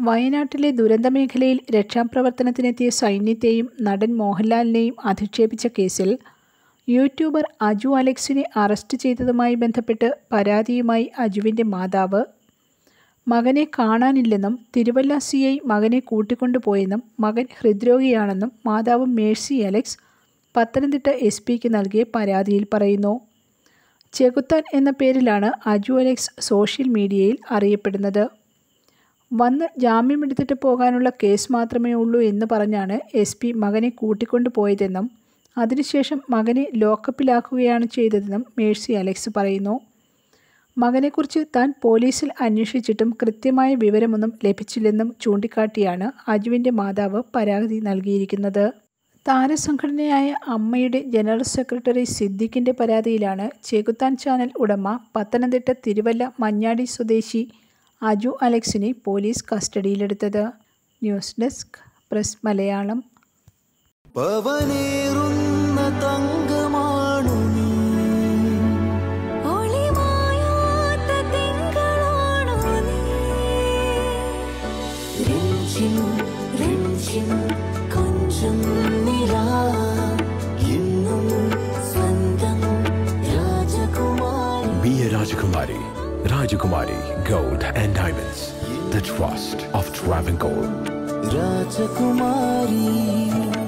വയനാട്ടിലെ ദുരന്തമേഖലയിൽ രക്ഷാപ്രവർത്തനത്തിനെത്തിയ സൈന്യത്തെയും നടൻ മോഹൻലാലിനെയും അധിക്ഷേപിച്ച കേസിൽ യൂട്യൂബർ അജു അലക്സിനെ അറസ്റ്റ് ചെയ്തതുമായി ബന്ധപ്പെട്ട് പരാതിയുമായി അജുവിൻ്റെ മാതാവ് മകനെ കാണാനില്ലെന്നും തിരുവല്ല CI മകനെ കൂട്ടിക്കൊണ്ടുപോയെന്നും മകൻ ഹൃദ്രോഗിയാണെന്നും മാതാവ് മേഴ്സി അലക്സ് പത്തനംതിട്ട SP-ക്ക് നൽകിയ പരാതിയിൽ പറയുന്നു. ചെകുത്താൻ എന്ന പേരിലാണ് അജു അലക്സ് സോഷ്യൽ മീഡിയയിൽ അറിയപ്പെടുന്നത്. വന്ന് ജാമ്യമെടുത്തിട്ട് പോകാനുള്ള കേസ് മാത്രമേ ഉള്ളൂ എന്ന് പറഞ്ഞാണ് SP മകനെ കൂട്ടിക്കൊണ്ടുപോയതെന്നും അതിനുശേഷം മകനെ ലോക്കപ്പിലാക്കുകയാണ് ചെയ്തതെന്നും മേഴ്സി അലക്സ് പറയുന്നു. മകനെക്കുറിച്ച് താൻ പോലീസിൽ അന്വേഷിച്ചിട്ടും കൃത്യമായ വിവരമൊന്നും ലഭിച്ചില്ലെന്നും ചൂണ്ടിക്കാട്ടിയാണ് അജുവിൻ്റെ മാതാവ് പരാതി നൽകിയിരിക്കുന്നത്. താരസംഘടനയായ അമ്മയുടെ ജനറൽ സെക്രട്ടറി സിദ്ദിഖിൻ്റെ പരാതിയിലാണ് ചെകുത്താൻ ചാനൽ ഉടമ പത്തനംതിട്ട തിരുവല്ല മഞ്ഞാടി സ്വദേശി അജു അലക്സിനെ പോലീസ് കസ്റ്റഡിയിലെടുത്തത്. News desk press Malayalam. Be a Rajakumari. Rajakumari Gold and Diamonds. The trust of Travancore. Rajakumari.